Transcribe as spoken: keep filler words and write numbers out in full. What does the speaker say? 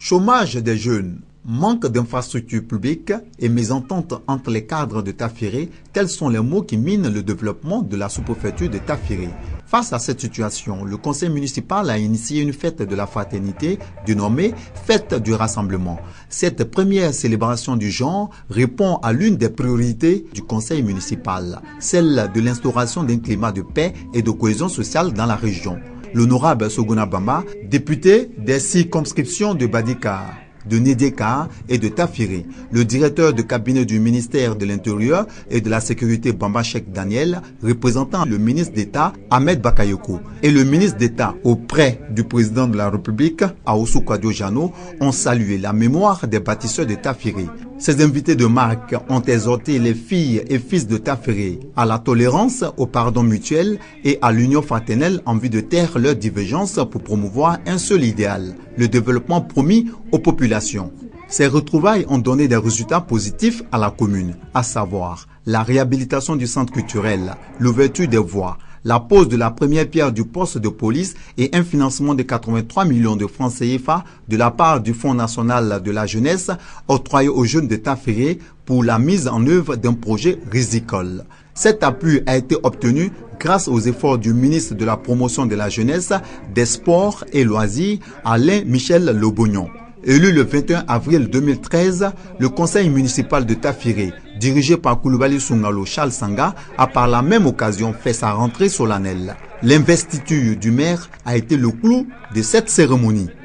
Chômage des jeunes, manque d'infrastructures publiques et mésentente entre les cadres de Tafiri, tels sont les mots qui minent le développement de la sous-préfecture de Tafiri. Face à cette situation, le conseil municipal a initié une fête de la fraternité dénommée Fête du Rassemblement. Cette première célébration du genre répond à l'une des priorités du conseil municipal, celle de l'instauration d'un climat de paix et de cohésion sociale dans la région. L'honorable Soguna Bamba, député des circonscriptions de Badika, de Nedeka et de Tafiri, le directeur de cabinet du ministère de l'Intérieur et de la Sécurité Bamba Cheikh Daniel, représentant le ministre d'État Ahmed Bakayoko et le ministre d'État auprès du président de la République Aoussou Kwadio Jano ont salué la mémoire des bâtisseurs de Tafiri. Ces invités de marque ont exhorté les filles et fils de Tafiri à la tolérance, au pardon mutuel et à l'union fraternelle en vue de taire leurs divergences pour promouvoir un seul idéal, le développement promis aux populations. Ces retrouvailles ont donné des résultats positifs à la commune, à savoir la réhabilitation du centre culturel, l'ouverture des voies, la pose de la première pierre du poste de police et un financement de quatre-vingt-trois millions de francs C F A de la part du Fonds national de la jeunesse octroyé aux jeunes de Tafiri pour la mise en œuvre d'un projet risicole. Cet appui a été obtenu grâce aux efforts du ministre de la Promotion de la Jeunesse, des Sports et Loisirs, Alain Michel Lobognon. Élu le vingt et un avril deux mille treize, le conseil municipal de Tafiri, dirigé par Koulibaly Soungalo Charles Sanga, a par la même occasion fait sa rentrée solennelle. L'investiture du maire a été le clou de cette cérémonie.